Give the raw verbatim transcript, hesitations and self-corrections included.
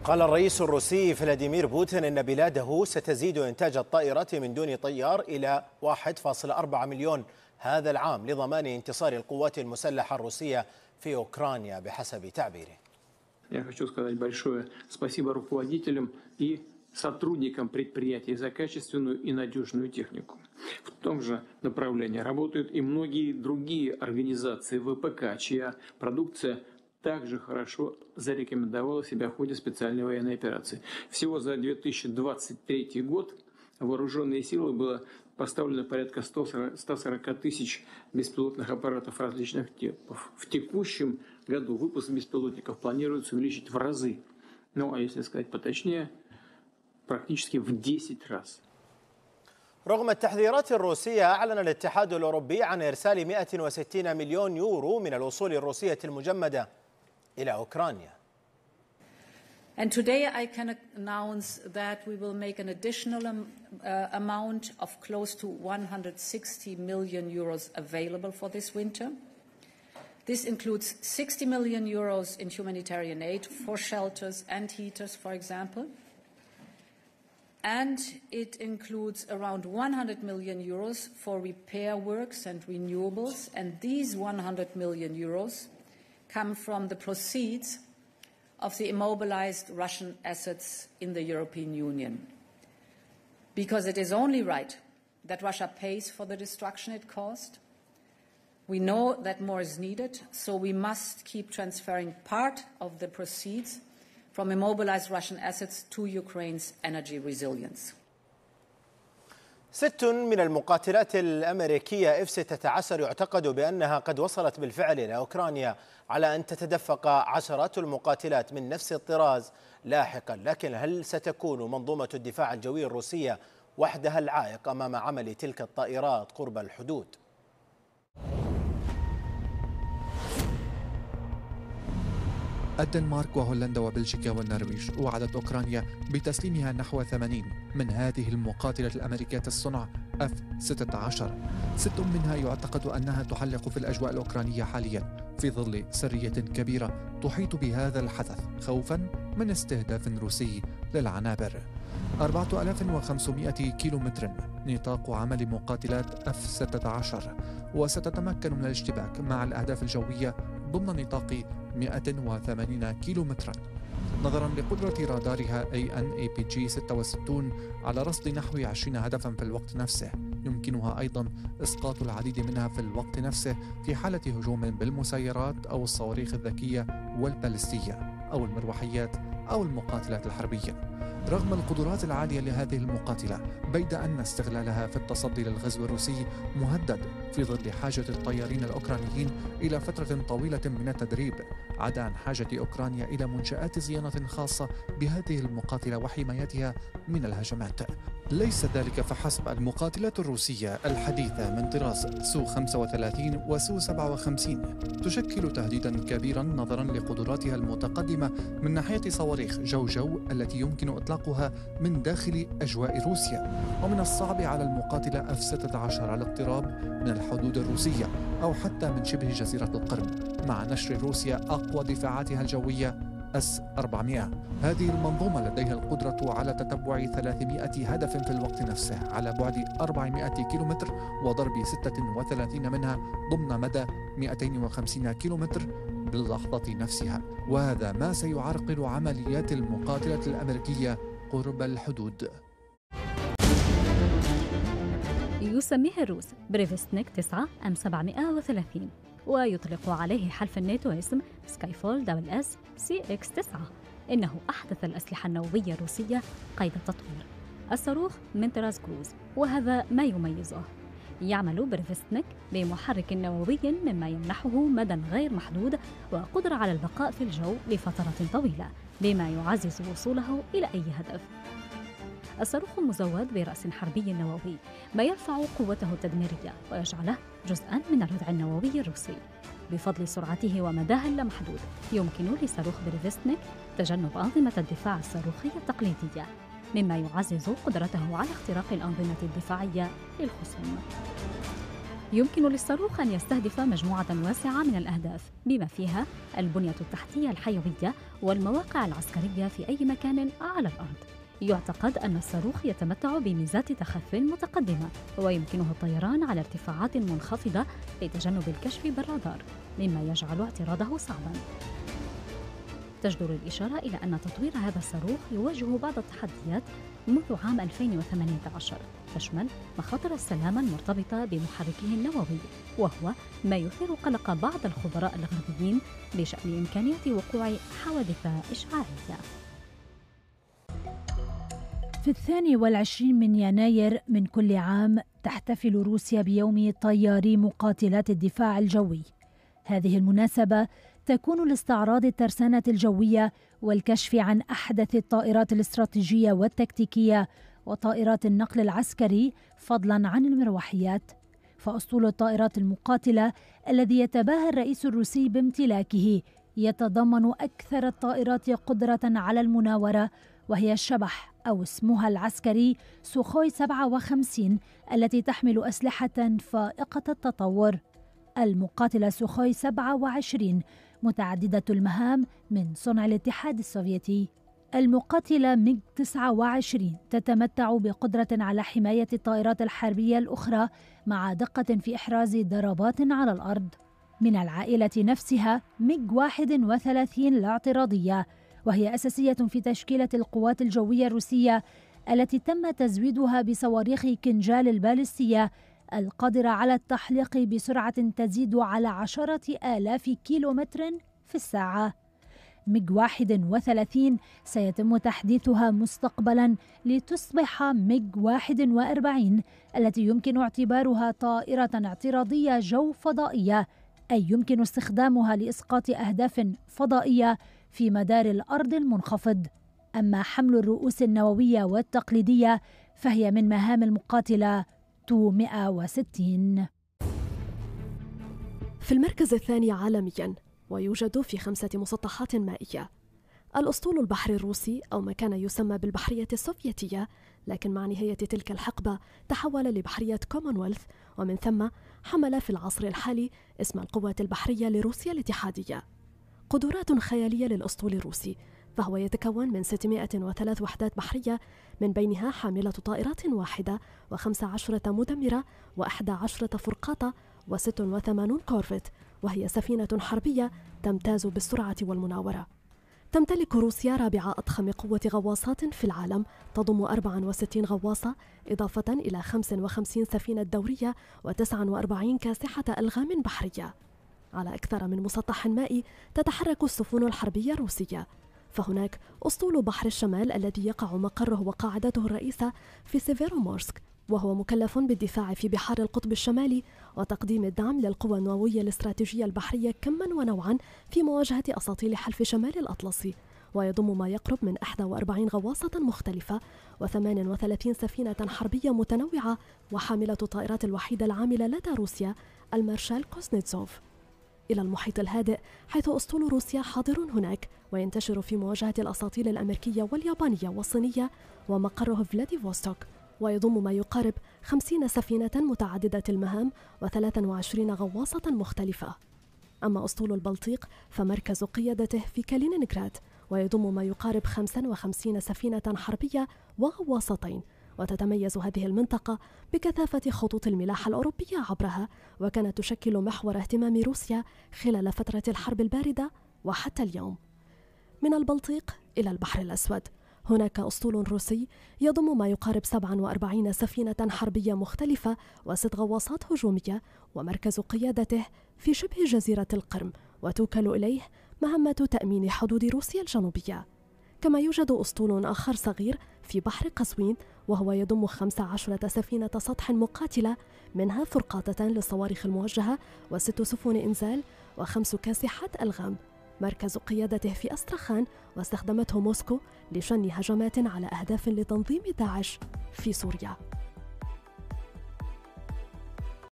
قال الرئيس الروسي فلاديمير بوتين إن بلاده ستزيد إنتاج الطائرات من دون طيار إلى واحد فاصلة أربعة مليون هذا العام لضمان انتصار القوات المسلحة الروسية في أوكرانيا بحسب تعبيره. Я хочу сказать большое спасибо руководителям и сотрудникам предприятий за качественную и надежную технику. В том же направлении работают и многие другие организации ВПК, чья продукция также хорошо зарекомендовала себя в ходе специальной военной операции. Всего за две тысячи двадцать третий год в вооруженные силы было поставлено порядка ста сорока тысяч беспилотных аппаратов различных типов. В текущем году выпуск беспилотников планируется увеличить в разы. Ну, а если сказать поточнее, практически в десять раз. رغم التحذيرات الروسية أعلن الاتحاد الأوروبي عن إرسال مئة وستين مليون يورو من الأصول الروسية المجمدة إلى أوكرانيا. And today I can announce that we will make an additional um, uh, amount of close to one hundred sixty million euros available for this winter. This includes sixty million euros in humanitarian aid for shelters and heaters, for example. And it includes around one hundred million euros for repair works and renewables. And these one hundred million euros come from the proceeds of the immobilized Russian assets in the European Union. Because it is only right that Russia pays for the destruction it caused. We know that more is needed, so we must keep transferring part of the proceeds from immobilized Russian assets to Ukraine's energy resilience. ست من المقاتلات الأمريكية إف ستة عشر يعتقد بأنها قد وصلت بالفعل إلى أوكرانيا على أن تتدفق عشرات المقاتلات من نفس الطراز لاحقا، لكن هل ستكون منظومة الدفاع الجوي الروسية وحدها العائق أمام عمل تلك الطائرات قرب الحدود؟ الدنمارك وهولندا وبلجيكا والنرويج وعدت أوكرانيا بتسليمها نحو ثمانين من هذه المقاتلة الأمريكية الصنع إف ستة عشر. ست منها يعتقد أنها تحلق في الأجواء الأوكرانية حاليا في ظل سرية كبيرة تحيط بهذا الحدث خوفا من استهداف روسي للعنابر. أربعة آلاف وخمسمائة كيلومتر نطاق عمل مقاتلات إف ستة عشر، وستتمكن من الاشتباك مع الأهداف الجوية ضمن نطاق مئة وثمانين كيلومترا. نظرا لقدرة رادارها إيه إن إيه بي جي ستة وستين على رصد نحو عشرين هدفا في الوقت نفسه، يمكنها أيضا إسقاط العديد منها في الوقت نفسه في حالة هجوم بالمسيرات أو الصواريخ الذكية والبالستية أو المروحيات أو المقاتلات الحربية. رغم القدرات العالية لهذه المقاتلة، بيد أن استغلالها في التصدي للغزو الروسي مهدد في ظل حاجة الطيارين الأوكرانيين إلى فترة طويلة من التدريب، عدا عن حاجة أوكرانيا إلى منشآت صيانة خاصة بهذه المقاتلة وحمايتها من الهجمات. ليس ذلك فحسب، المقاتلات الروسية الحديثة من طراز سو خمسة وثلاثين وسو سبعة وخمسين تشكل تهديدا كبيرا نظرا لقدراتها المتقدمة من ناحية صواريخ جو جو التي يمكن إطلاقها من داخل أجواء روسيا. ومن الصعب على المقاتلة إف ستة عشر الاقتراب من الحدود الروسية أو حتى من شبه جزيرة القرم، مع نشر روسيا أقوى دفاعاتها الجوية إس أربعمائة. هذه المنظومة لديها القدرة على تتبع ثلاثمائة هدف في الوقت نفسه على بعد أربعمائة كيلومتر وضرب ستة وثلاثين منها ضمن مدى مئتين وخمسين كيلومتر باللحظة نفسها، وهذا ما سيعرقل عمليات المقاتلة الأمريكية قرب الحدود. يسميه الروس بريفستنيك تسعة أم سبعمائة وثلاثين، ويطلق عليه حلف الناتو اسم سكايفول دبل اس سي اكس تسعة. إنه أحدث الأسلحة النووية الروسية قيد التطوير. الصاروخ من طراز كروز، وهذا ما يميزه. يعمل بريفستنيك بمحرك نووي مما يمنحه مدى غير محدود وقدرة على البقاء في الجو لفترة طويلة، بما يعزز وصوله إلى أي هدف. الصاروخ مزود برأس حربي نووي، ما يرفع قوته التدميرية ويجعله جزءاً من الردع النووي الروسي. بفضل سرعته ومداه اللامحدود، يمكن لصاروخ بريفستنيك تجنب أنظمة الدفاع الصاروخية التقليدية، مما يعزز قدرته على اختراق الأنظمة الدفاعية للخصوم. يمكن للصاروخ أن يستهدف مجموعة واسعة من الأهداف بما فيها البنية التحتية الحيوية والمواقع العسكرية في أي مكان على الأرض. يعتقد أن الصاروخ يتمتع بميزات تخفي متقدمة ويمكنه الطيران على ارتفاعات منخفضة لتجنب الكشف بالرادار، مما يجعل اعتراضه صعباً. تجدر الإشارة إلى أن تطوير هذا الصاروخ يواجه بعض التحديات منذ عام ألفين وثمانية عشر، تشمل مخاطر السلامة المرتبطة بمحركه النووي، وهو ما يثير قلق بعض الخبراء الغربيين بشأن إمكانية وقوع حوادث إشعاعية. في الثاني والعشرين من يناير من كل عام تحتفل روسيا بيوم طياري مقاتلات الدفاع الجوي. هذه المناسبة تكون لاستعراض الترسانة الجوية والكشف عن أحدث الطائرات الاستراتيجية والتكتيكية وطائرات النقل العسكري فضلاً عن المروحيات. فأسطول الطائرات المقاتلة الذي يتباهى الرئيس الروسي بامتلاكه يتضمن أكثر الطائرات قدرة على المناورة، وهي الشبح أو اسمها العسكري سوخوي سبعة وخمسين التي تحمل أسلحة فائقة التطور. المقاتلة سوخوي سبعة وعشرين متعددة المهام من صنع الاتحاد السوفيتي. المقاتلة ميغ تسعة وعشرين تتمتع بقدرة على حماية الطائرات الحربية الأخرى مع دقة في إحراز ضربات على الأرض. من العائلة نفسها ميغ واحد وثلاثين الاعتراضية، وهي أساسية في تشكيلة القوات الجوية الروسية التي تم تزويدها بصواريخ كنجال البالستية القادرة على التحليق بسرعة تزيد على عشرة آلاف كيلومتر في الساعة. ميغ واحد وثلاثين سيتم تحديثها مستقبلاً لتصبح ميغ واحد وأربعين التي يمكن اعتبارها طائرة اعتراضية جو فضائية، أي يمكن استخدامها لإسقاط أهداف فضائية في مدار الأرض المنخفض. أما حمل الرؤوس النووية والتقليدية فهي من مهام المقاتلة مئة وستين. في المركز الثاني عالمياً ويوجد في خمسة مسطحات مائية الأسطول البحري الروسي، أو ما كان يسمى بالبحرية السوفيتية، لكن مع نهاية تلك الحقبة تحول لبحرية كومنولث، ومن ثم حمل في العصر الحالي اسم القوات البحرية لروسيا الاتحادية. قدرات خيالية للأسطول الروسي، فهو يتكون من ستمائة وثلاث وحدات بحرية، من بينها حاملة طائرات واحدة وخمس عشرة مدمرة وأحد عشرة فرقاطة وست وثمانون كورفت، وهي سفينة حربية تمتاز بالسرعة والمناورة. تمتلك روسيا رابع أضخم قوة غواصات في العالم، تضم أربعة وستين غواصة إضافة إلى خمس وخمسين سفينة دورية وتسعة وأربعين كاسحة ألغام بحرية. على أكثر من مسطح مائي تتحرك السفن الحربية الروسية، فهناك أسطول بحر الشمال الذي يقع مقره وقاعدته الرئيسة في سيفيرومورسك، وهو مكلف بالدفاع في بحار القطب الشمالي وتقديم الدعم للقوى النووية الاستراتيجية البحرية كما ونوعا في مواجهة أساطيل حلف شمال الأطلسي، ويضم ما يقرب من إحدى وأربعين غواصة مختلفة وثمان وثلاثين سفينة حربية متنوعة، وحاملة الطائرات الوحيدة العاملة لدى روسيا المارشال كوزنيتسوف. إلى المحيط الهادئ، حيث أسطول روسيا حاضر هناك وينتشر في مواجهة الأساطيل الأمريكية واليابانية والصينية، ومقره فلاديفوستوك، ويضم ما يقارب خمسين سفينة متعددة المهام وثلاث وعشرين غواصة مختلفة. أما أسطول البلطيق فمركز قيادته في كالينينغراد، ويضم ما يقارب خمسة وخمسين سفينة حربية وغواصتين، وتتميز هذه المنطقة بكثافة خطوط الملاحة الأوروبية عبرها، وكانت تشكل محور اهتمام روسيا خلال فترة الحرب الباردة وحتى اليوم. من البلطيق إلى البحر الأسود هناك أسطول روسي يضم ما يقارب سبعة وأربعين سفينة حربية مختلفة وست غواصات هجومية، ومركز قيادته في شبه جزيرة القرم، وتوكل إليه مهمة تأمين حدود روسيا الجنوبية. كما يوجد أسطول آخر صغير في بحر قزوين، وهو يضم خمس عشرة سفينة سطح مقاتلة، منها فرقاطة للصواريخ الموجهة وست سفن إنزال وخمس كاسحات ألغام. مركز قيادته في أسترخان، واستخدمته موسكو لشن هجمات على أهداف لتنظيم داعش في سوريا.